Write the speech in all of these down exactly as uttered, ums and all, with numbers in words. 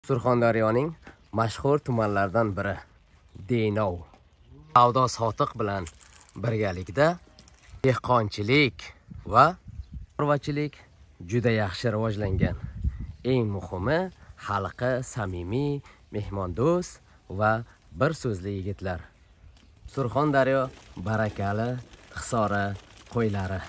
Surxondaryoning mashhur tumanlaridan biri Denov. Savdo sotiq bilan birgalikda dehqonchilik va chorvachilik juda yaxshi rivojlangan. Eng muhimi xalqi samimiy, mehmondo'st va bir so'zli yigitlar. Surxondaryo barakali Hisori qo'ylari.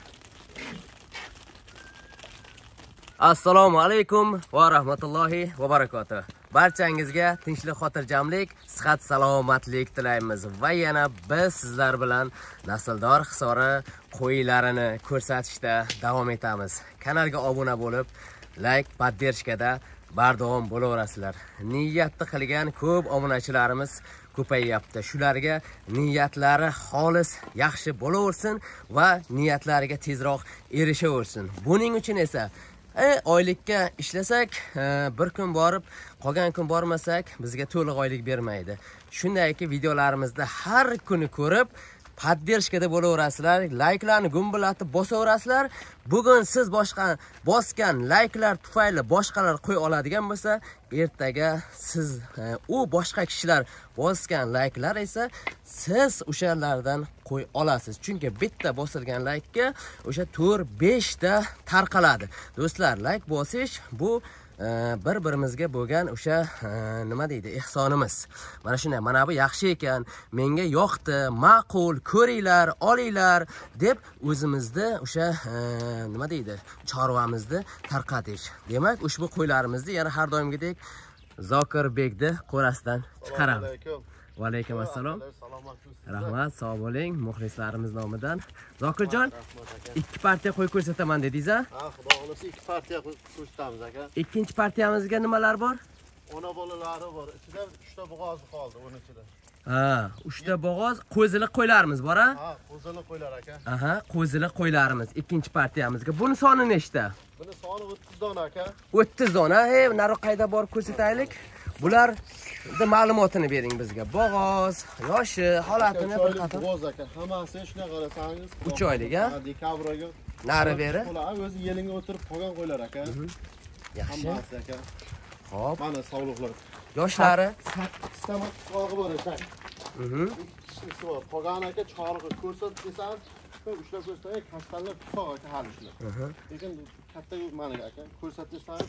Assalomu alaykum va rahmatullohi va barakatuh. Barchangizga tinchlik, xotirjamlik, sihat, salomatlik tilaymiz va yana biz sizlar bilan nasldor Hisori qo'ylarini ko'rsatishda davom etamiz. Kanalga obuna bo'lib, like, poddershkada bardavom bo'laverasizlar. Niyatni qilgan ko'p obunachilarimiz ko'payyapti. Shularga niyatlari xolis, yaxshi bo'laversin va niyatlariga tezroq erishaversin. Buning uchun esa E, oylikka ishlasak, e, bir kun borib, qolgan kun bormasak, bizga to'liq oylik bermaydi. Shundayki videolarimizda har kuni ko'rib, poddershkada bo'laverasizlar, likelarni gumbulatib bosaverasizlar. Bugun siz boshqa bosgan likelar tufayli boshqalar qo'y oladigan bo'lsa, ertaga siz e, u boshqa kishilar bosgan likelar esa siz o'shalardan qo'y olasiz. Chunki bitta bosilgan like'ga o'sha to'rt besh ta tarqaladi. Do'stlar, like bosish bu bir-birimizga bo'lgan o'sha nima deydi, ehsonimiz. Mana shunday, mana bu yaxshi ekan, menga yoqdi, ma'qul, ko'ringlar, olinglar deb o'zimizni o'sha nima deydi, chorvamizni tarqatish. Demak, ushbu qo'ylarimizni yana har doimgidek Zokirbekni qo'rasidan chiqaramiz. Va alaykum assalom. Rahmat, sog' bo'ling. Muxlislarimiz nomidan. Zokirjon, ikki partiya qo'y ko'rsataman dedingiz a? Ha, xudo xolasa ikki partiya ko'rsatamiz aka. Ikkinchi partiyamizga nimalar bor? Ona bolalari bor. Ichida uchta bo'g'oz qoldi, o'n ichida. Ha, uchta bo'g'oz, qo'zilik qo'ylarimiz bor a? Ha, qo'zilik qo'ylar aka. Aha, qo'zilik qo'ylarimiz ikkinchi partiyamizga. Buni soni nechta? Buni soni o'ttiz dona aka. o'ttiz dona. Hey, nari qayda bor ko'rsataylik. Bular ma'lumotini bering bizga. Bo'g'oz, yoshi, holatini bir qator. Bo'g'oz aka, hammasi shunday qarasangiz. uch oylik a? Dekabrga. Nari beri. Ular o'zi yelinga o'tirib qolgan qo'ylar aka. Yaxshi. Hammasi aka. Xo'p. Mana sog'liqlar. Yoshlari sakkizta sog'i bor ekan. Mhm. Ikkisi bor. Qolgan aka chorig'i ko'rsat desangiz, ushlab ko'rsatay, kastalar tusoq aka hali shular. Lekin katta mana aka, ko'rsat desangiz,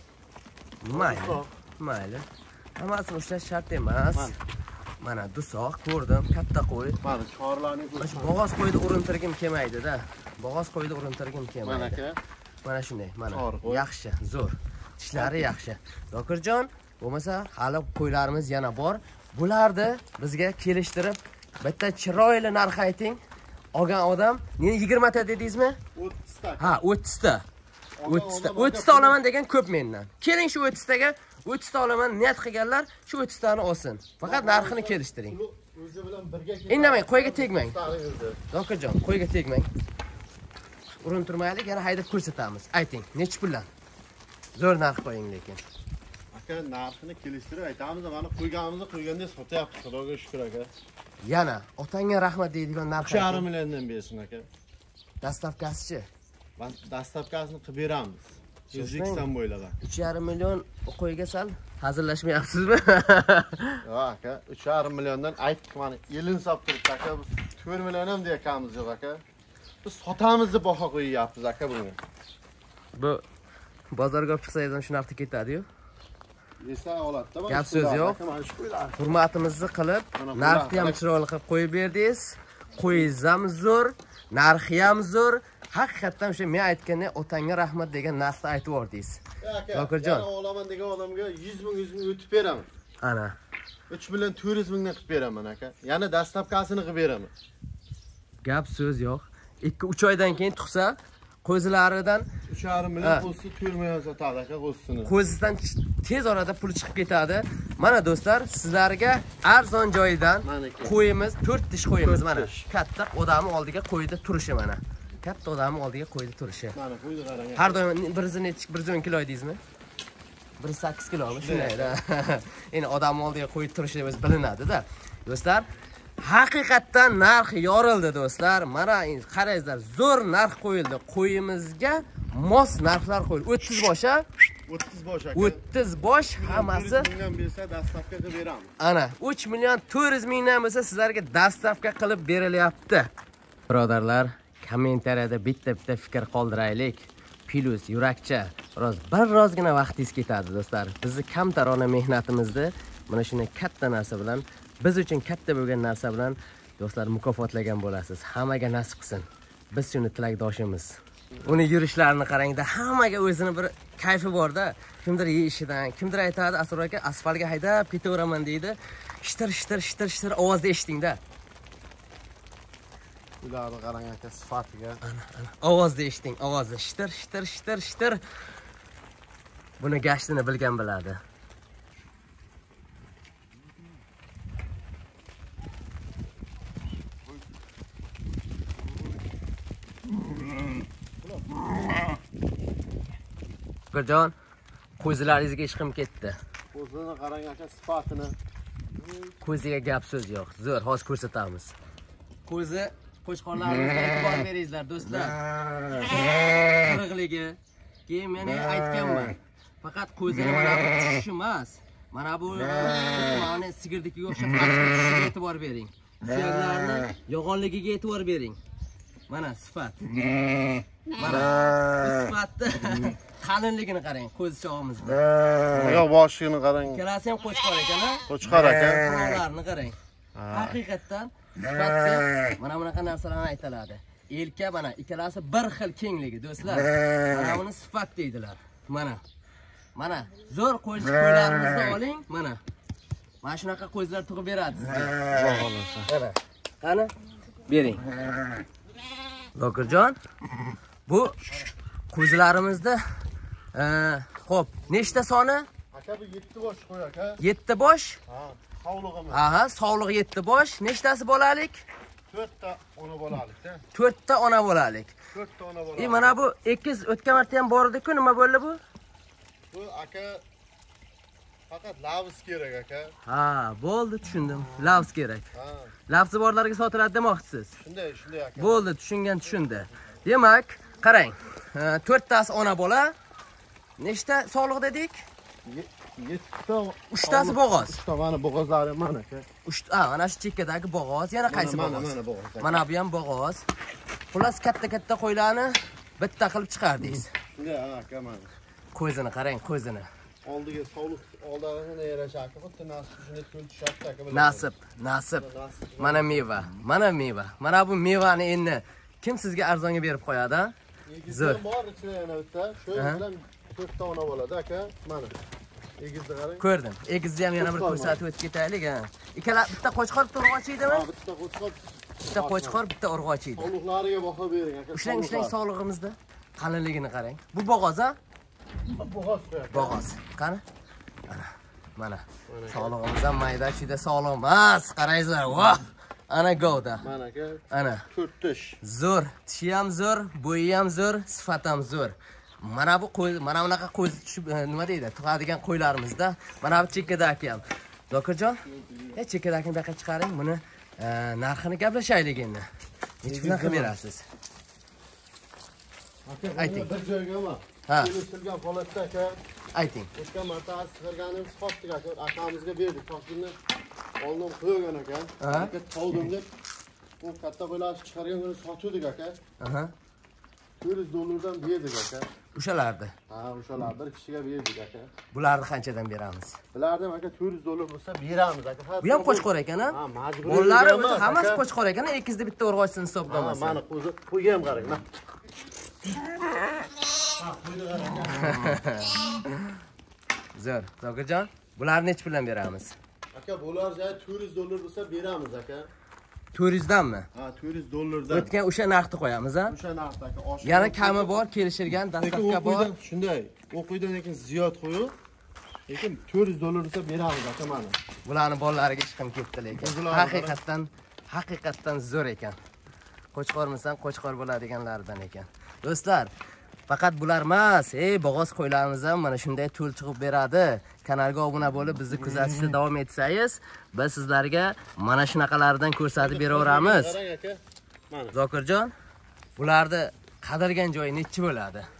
mayli. Mayli. Hammasini ushlash shart emas. Mana dusoq ko'rdim, katta qo'y. Mana chorlarning Shu bo'g'oz qo'yni urintirgim kelmaydi-da. Bo'g'oz qo'yni urintirgim kelmaydi. Mana aka. Mana shunday, mana. Yaxshi, zo'r. Tishlari yaxshi. Zokirjon, bo'lmasa hali qo'ylarimiz yana bor. Bularni bizga kelishtirib, bitta chiroyli narx ayting. Olgan odam, meni yigirma ta dedingizmi? o'ttiz ta. Ha, o'ttiz ta. o'ttiz ta. o'ttiz ta olaman degan ko'p mendan. Keling shu o'ttiz taga o'ttiz ta olaman niyat qilganlar shu o'ttiz tani olsin. Faqat narxini kelishtiring. O'zi bilan birga Indamang, qo'yga tegmang. Zokirjon, qo'yga tegmang. Urintirmaylik, yana haydab ko'rsatamiz. Ayting, nechta puldan? Zo'r narx qo'ying lekin. Aka, narxini kelishtirib aytamiz, mana qo'yganimizni qo'yganda sotyapti, Xudoga shukr aka. Yana otangga rahmat deydigan narx. uch yarim milliondan bersin aka. Dastavkasichi? Men dastavkasini qilib beramiz. O'zbekiston bo'ylab. uch yarim million qo'yga sal hazillashmayapsizmi? Yo'q aka, uch yarim milliondan aytdik, mana elin hisob turibdi aka. to'rt million ham deyakamiz yo'q aka. Biz sotamiz deb baho qo'yyapmiz aka bunga. Bu bozorga olib chiqsangiz ham shu narxda ketadi-yu. Esa oladida. Gap so'z yo'q. Hurmatimizni qilib, narxni ham chiroyli qilib qo'yib berdingiz. Qo'yingiz ham zo'r, narxi ham zo'r. Haqiqatan o'sha men aytganda otangga rahmat degan narxni aytib yordingiz. Zokirjon, yana olaman degan odamga yuz ming yuz ming o'tib beraman. Ana. uch million to'rt yuz mingdan qilib beraman aka. Yana dastavkasini qilib beraman. Gap so'z yo'q. ikki uch oydan keyin tuqsa, qo'zilaridan uch yarim million qo'zisi to'rt million sotadi aka qo'zisini. Qo'zisidan tez orada pul chiqib ketadi. Mana do'stlar, sizlarga arzon joyidan qo'yimiz, to'rt tish qo'yimiz mana. Katta odamni oldiga qo'ydi turishi mana. Katta odamni oldiga qo'ydi turishi. Mana qo'ydi qarang. Har doim bir yuz o'n kilo deysizmi? bir yuz sakkiz kilomi shundayda. Endi odamni oldiga qo'yib turishi o'zi bilinadi-da. Do'stlar, haqiqatdan narx yorildi do'stlar. Mana qarangizlar, zo'r narx qo'yildi. Qo'yimizga mos narxlar qo'yildi. o'ttiz bosh a? o'ttiz bosh aka. o'ttiz bosh hammasi mingdan bersa dastavka qilib beramiz. ana uch million to'rt yuz mingdan bo'lsa sizlarga dastavka qilib berilyapti. Birodarlar, kommentariyada bitta-bitta fikr qoldiraylik. Plus yurakcha biroz birozgina vaqtingiz ketadi do'stlar. Bizni kamtarona mehnatimizni mana shunday katta narsa bilan, biz uchun katta bo'lgan narsa bilan do'stlar mukofotlagan bo'lasiz. Hammaga nasib qilsin. Biz shuni tilakdoshimiz. Uni yurishlarini qarangda, hammaga o'zini bir kayfi bor-da. Kimdir yeyishidan, kimdir aytadi, Asror aka asfaltga haydab ketaveraman deydi. Shtir shtir shtir shtir ovozda eshitingda. Ularni qarang aka sifatiga. Ana, ana. Ovozda eshiting, ovozi shtir shtir shtir shtir. Buni gashtini bilgan biladi. Gurjon, qo'zilaringizga ishqim ketdi. Qo'zini qarang aka sifatini. Qo'ziga gap so'z yo'q. Zo'r, hozir ko'rsatamiz. Qo'zi qo'chqorlarimizga e'tibor beringizlar do'stlar. Qirg'ligi. Keyin men aytganman. Faqat qo'ziga mana bu tushish emas. Mana bu mana sigirnikiga o'xshab tushishiga e'tibor bering. Suyaklarni yo'g'onligiga e'tibor bering. Mana sifat. Mana sifatni qalinligini qarang qo'zichog'imizda. Oyoq boshini qarang. Ikkalasi ham qo'chqor ekan-a? Qo'chqor aka. Qanotlarini qarang. Haqiqatdan sifatga mana bunaqa narsalarni aytiladi. Elka mana ikkalasi bir xil kengligi do'stlar. Mana buni sifat deydilar. Mana. Mana zo'r qo'ylarimizni oling, mana. Mana shunaqa qo'zilar tug'ib beradi sizga. Mana. Qani? Bering. Zokirjon, bu qo'zilarimizda xo'p, nechta soni? Aka bu yetti bosh qo'y aka. yetti bosh? Ha, sog'lig'imiz. Aha, sog'liq yetti bosh. Nechtasi bolalik? to'rtta ona bolalik-da. to'rtta ona bolalik. to'rtta ona bolalik. E mana bu ekiz o'tgan marta ham bor edi-ku, nima bo'ldi bu? Bu aka faqat lavz kerak aka. Ha, bo'ldi, tushundim. Lavz kerak. Ha. Lavzi borlarga sotiladi demoqchisiz. Shunday, shunday aka. Bo'ldi, tushungan tushundi. Demak, qarang. to'rttasi ona bola. Nechta sog'liq dedik? yettita. uchtasi bo'g'oz. uchta mana bo'g'ozlari mana aka. uchta, mana shu chekkadagi bo'g'oz, yana qaysi bo'g'oz? Mana mana bo'g'oz. Mana bu ham bo'g'oz. Xullas katta-katta qo'ylarni bitta qilib chiqardingiz. Shunday aka mana. Ko'zini qarang, ko'zini. Oldiga sog'liq oldariga yarasha aka, xuddi nasib shunday ko'l tushadi aka. Nasib, nasib. Mana meva, mana meva. Mana bu mevani endi kim sizga arzonga berib qo'yadi? Zo'r. Bor ichida yana bitta, shu bilan to'rtta ona bo'ladi aka. Mana. Egizni qarang. Ko'rdim. Egizni ham yana bir ko'rsatib o'tib ketaylik, ha. Ikkala bitta qo'chqor, bitta urg'och edimi? Ha, bitta qo'chqor. Bitta qo'chqor, bitta urg'och edi. Sog'liqlariga baho bering aka. Ushlang, ushlang sog'lig'imizda. Qalinligini qarang. Bu bo'g'oz, ha? Bo'g'oz qo'yadi. Bo'g'oz. Qani? Ana. Mana. Sog'lig'imiz ham mayda-chuyda sog'lom emas. Qaraysizlar, voh. Ana govda. Mana aka. Ana. to'rt tish. Zo'r, tishi ham zo'r, bo'yi ham zo'r, sifat ham zo'r. Mana bu qo'y, mana bunaqa qo'y tushib nima deydi? Tug'adigan qo'ylarimizda. Mana bu chekkadagi ham. Zokirjon, e chekkadagini bu yoqqa chiqaring, buni narxini gaplashaylik endi. Nechta qilib berasiz? Aka, ayting. Bir joyga emas. Ha. Kelishtirgan holatda aka. Ayting. O'tgan marta asqirganimiz sotdik aka. Akamizga berdik. Toshkentni oldin qo'ygan aka. Aka toldim deb u katta qo'ylarni chiqargan kuni sotdik aka. Aha. to'rt yuz dollardan berdik aka. O'shalarni. Ha, o'shalar bir kishiga berdik aka. Bularni qanchadan beramiz? Bularni aka to'rt yuz dollar bo'lsa beramiz aka. Bu ham qo'chqor ekan-a? Ha, majbur. Bolalari o'zi hammasi qo'chqor ekan, ikkizni bitta urg'ochsini hisoblamasa. Ha, mana qo'zi, qo'yga ham qarang, mana. Ha, qo'yni qarang. Zo'r, Zokirjon, bularni nech puldan beramiz? Aka, bular joyi to'rt yuz dollar bo'lsa beramiz aka. to'rt yuz danmi? Ha, to'rt yuz dollardan. O'tgan o'sha narxni qo'yamiz, ha? O'sha narxda aka. Oshib. Yana kami bor, kelishilgan dastavka bor. Shunday, o'qiydan lekin ziyod qo'yib, lekin to'rt yuz dollar bo'lsa beramiz aka mana. Bularni bolalariga chiqim ketdi lekin. Haqiqatdan, haqiqatdan zo'r ekan. Qo'chqormisan, qo'chqor bo'ladiganlardan ekan. Do'stlar, faqat bular emas, ey bo'g'oz qo'ylarimiz ham mana shunday to'l chiqib beradi. Kanalga obuna bo'lib bizni kuzatishda davom etsangiz, biz sizlarga mana shunaqalardan ko'rsatib beraveramiz. Qarang aka. Mana. Zokirjon, bularni qadalgan joyi nechi bo'ladi?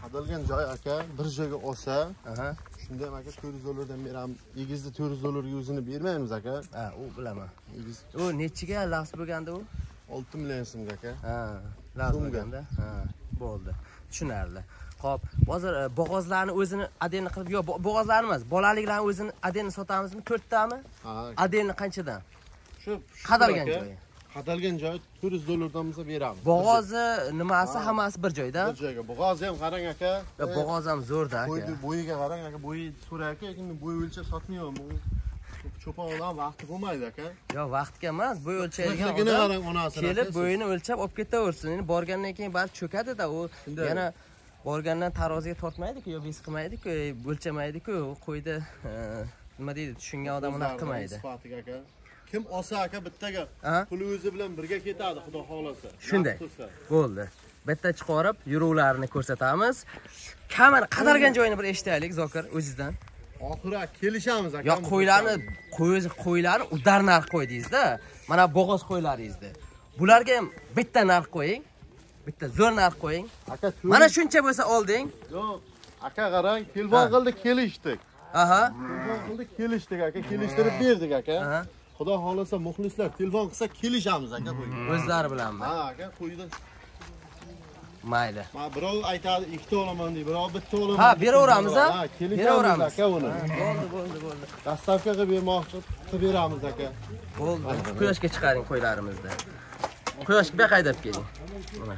Qadalgan joy aka bir joyga olsa, Aha. shunda ham aka to'rt yuz dollardan beramiz. Egizni to'rt yuz dollarga o'zini bermaymiz aka. Ha, u bilaman. Egiz U nechiga lahs bo'lganda u? olti million so'm aka. Ha, lahs So'mga. bo'lganda. Ha, bo'ldi. Tushunarli. Xo'p, hozir e, bo'g'ozlarni o'zini adenni qilib, yo'q, bo- bo'g'ozlarni emas, bolaliklarni o'zini adenni sotamizmi? to'rttami? Ha, Adenni qanchadan? shu shu Qadalgan aka, joyi. Qadalgan joyi to'rt yuz dollardan bo'lsa beramiz. Bo'g'ozi nimasi hammasi bir joyda. Bir joyga. Bo'g'ozi ham qarang aka. Ya, bo'g'oz ham zo'rda aka. Bo'yni bo'yiga qarang aka, bo'yi so'ra aka, lekin men bo'y o'lchab sotmayman. Bu cho'pon odam vaqti bo'lmaydi aka. Yo'q, vaqtga emas, bo'y o'lchaydigan Qizligini odam qarang onasini. kelib bo'yini o'lchab olib ketaversin. Endi borgandan keyin baribir cho'kadi-da, u Shunday. yana borgandan taroziga tortmaydi-ku, yo bes qilmaydi-ku, o'lchamaydi-ku, qo'ydi, e, nima deydi, tushungan odam unaqa qilmaydi. Sifatiga aka. Kim olsa aka bittaga Aha. puli o'zi bilan birga ketadi, xudo xolasa. Shunday. Naqd qilsa. Bo'ldi. Bitta chiqarib, yuruvlarini ko'rsatamiz. Kamini qadalgan joyini bir eshitaylik Zokir o'zingizdan. Oxiri kelishamiz aka. Yo, qo'ylarni, qo'y qo'ylarni udar narx qo'ydingiz-da. Mana bo'g'oz qo'ylaringizni. Bularga ham bitta narx qo'ying. Bitta zo'r narx qo'ying. aka. Mana shuncha bo'lsa olding. Yo'q, aka qarang, telefon qildi, kelishdik. Aha. Telefon qildi, kelishdik aka, kelishtirib berdik aka. Aha. Xudo xolasa muxlislar telefon qilsa kelishamiz aka bu. O'zlari bilanmi? Ha aka, qo'ydan. Mayli. Ma birov aytadi ikkita olaman deydi, birov bitta olaman. Ha, beraveramiz ha? Ha, kelishamiz Beraveramiz. aka uni. Bo'ldi, bo'ldi, bo'ldi. Dastavka qilib bermoqchi qilib beramiz aka. Bo'ldi. Quyoshga chiqaring qo'ylarimizni. Quyoshga bir haydab keling. Mana.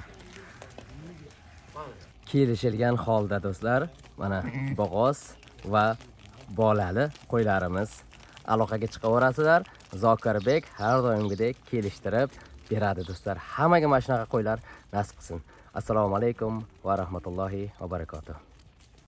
Kelishilgan holda do'stlar, mana bo'g'oz va bolali qo'ylarimiz aloqaga chiqaverasizlar. Zokirbek har doimgidek kelishtirib beradi do'stlar. Hammaga mana shunaqa qo'ylar nasib qilsin. Assalomu alaykum va rahmatullohi va barakatuh.